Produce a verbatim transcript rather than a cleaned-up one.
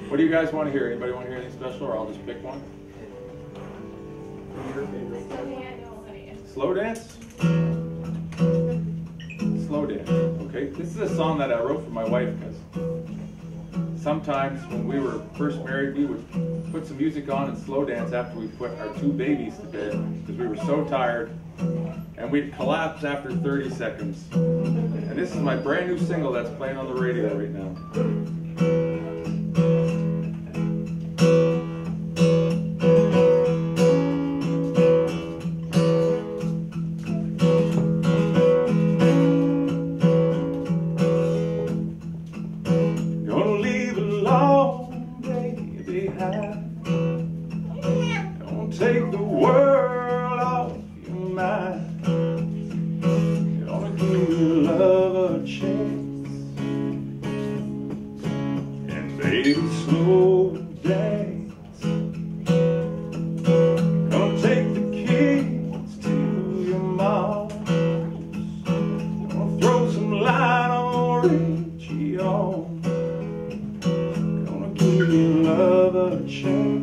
What do you guys want to hear? Anybody want to hear anything special, or I'll just pick one? Slow dance? Slow dance. Okay, this is a song that I wrote for my wife because sometimes when we were first married, we would put some music on and slow dance after we put our two babies to bed because we were so tired, and we'd collapse after thirty seconds. And this is my brand new single that's playing on the radio right now. Take the world off your mind. Gonna give your love a chance. And baby, slow dance. Gonna take the kids to your mom. Gonna throw some light on Richie on. Gonna give your love a chance.